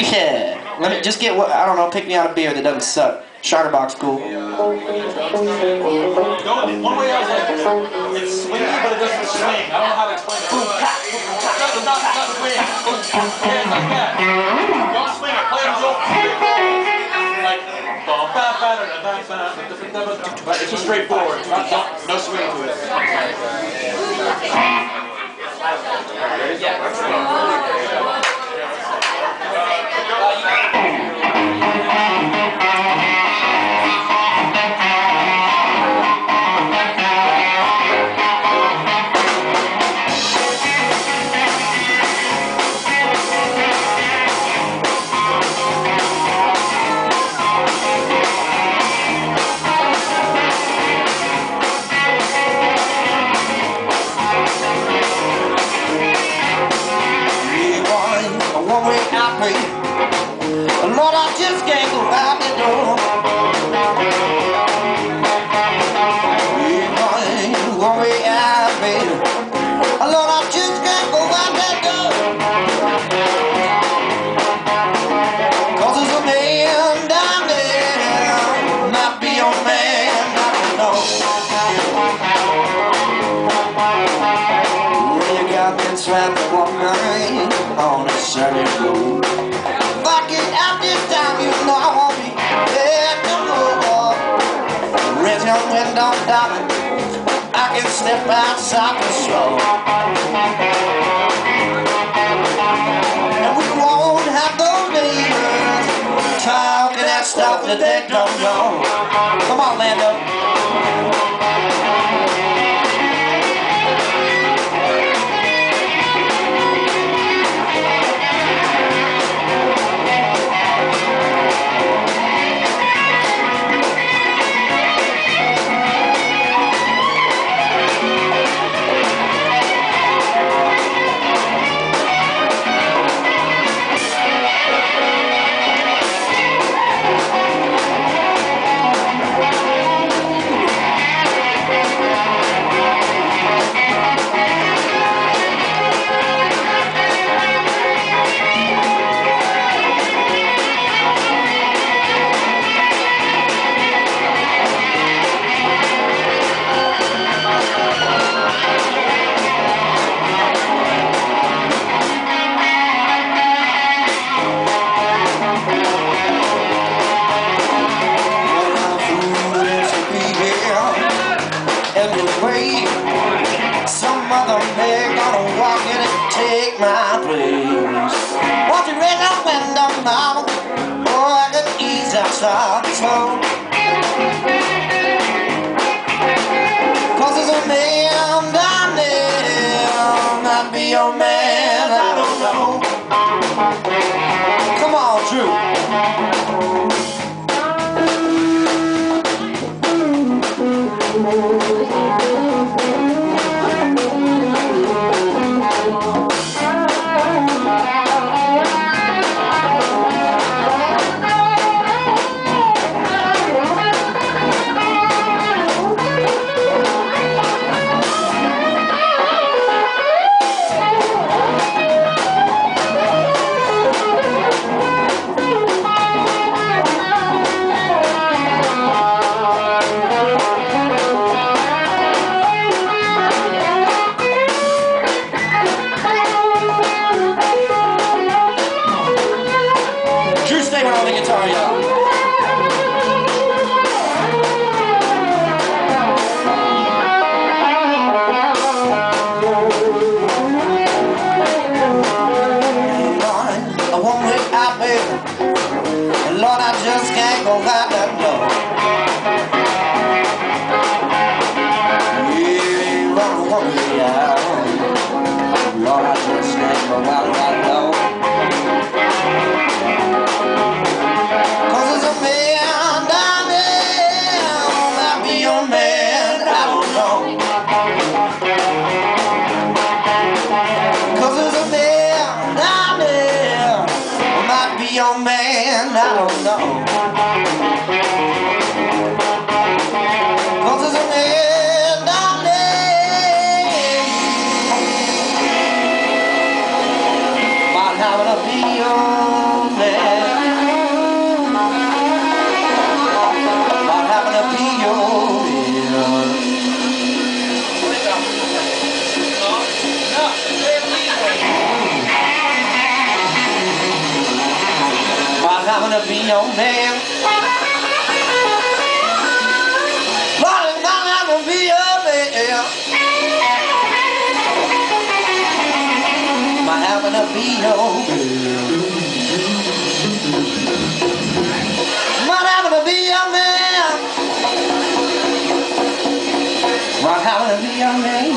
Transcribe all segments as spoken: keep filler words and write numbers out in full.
Yeah. Let me just get what I don't know. Pick me out a beer that doesn't suck. Shiner box, cool. One way I was like, it's swinging, but it doesn't swing. I don't know how to explain it. Boom, tap, boom, tap. It does not, not swing. Yeah, it's like that. Don't swing it. Play it real like, bum, ba, ba, da, da, da, da, da, da, da. It's just straightforward. Not, no, no swing to it. Lord, I just can't go out the door. One way out, baby. Lord, I just can't go out that door. Cause there's a man down there, might be your man, I don't know. Well, you got me trapped for one night on a sunny road. Window, darling, I can step outside the slow, and we won't have those neighbors talking that stuff that they don't know. Come on, Lando. Some other man gonna walk in and take my place. Won't you raise that window, mama? Oh, I could ease outside the smoke. Cause there's a man down there, might be your man, I don't know. Come on, Truett. Lord, I just can't go out that door. Yeah, run, run me out. Lord, I just can't go out that door. Cause there's a man down there, might be your man, I don't know. Cause there's a man down there, might be your man, I don't know. Cause there's a man down there, might happen to be your man. happen to be your man. Might happen to be your man. Might happen to be your man. Might happen to be your man. Might happen to be your man.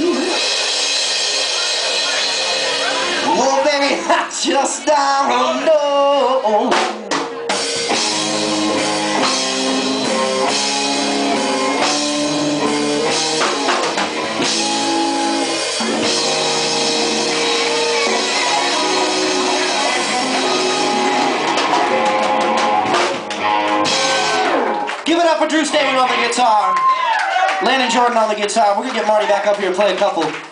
Oh baby, I just don't know. Give it up for Drew Stabler on the guitar, Landon Jordan on the guitar. We're gonna get Marty back up here and play a couple.